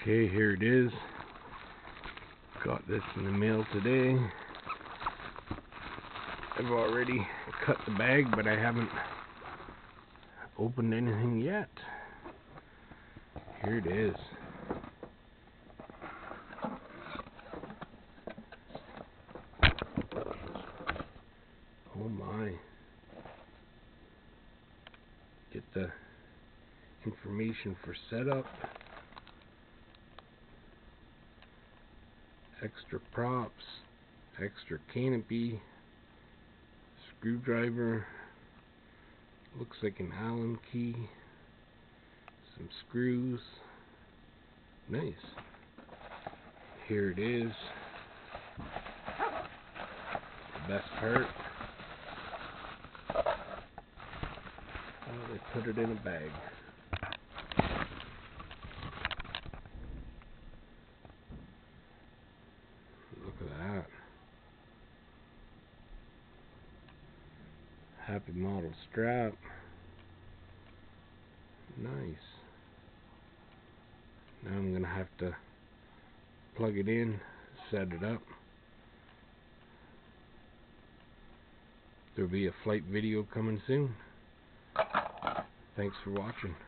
Okay, here it is. Got this in the mail today. I've already cut the bag, but I haven't opened anything yet. Here it is. Oh my. Get the information for setup. Extra props. Extra canopy. Screwdriver. Looks like an Allen key. Some screws. Nice. Here it is. The best part. Oh, they put it in a bag. Look at that. Happy model strap. Nice. Now I'm gonna have to plug it in, set it up. There'll be a flight video coming soon. Thanks for watching.